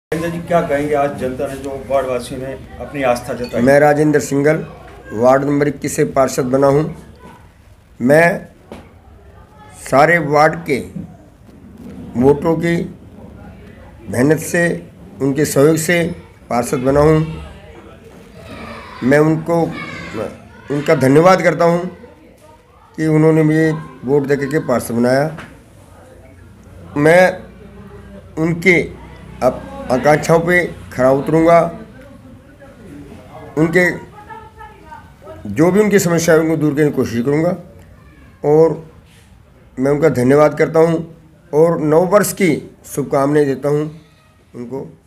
राजेंद्र जी, क्या कहेंगे आज जनता ने जो वार्ड वासियों ने अपनी आस्था जताई? मैं राजेंद्र सिंगल वार्ड नंबर 21 से पार्षद बना हूं। मैं सारे वार्ड के वोटरों की मेहनत से, उनके सहयोग से पार्षद बना हूं। मैं उनका धन्यवाद करता हूं कि उन्होंने मुझे वोट दे के पार्षद बनाया। मैं उनके आकांक्षाओं पे खरा उतरूँगा। उनके जो भी उनकी समस्या है उनको दूर करने की कोशिश करूँगा और मैं उनका धन्यवाद करता हूँ और नव वर्ष की शुभकामनाएं देता हूँ उनको।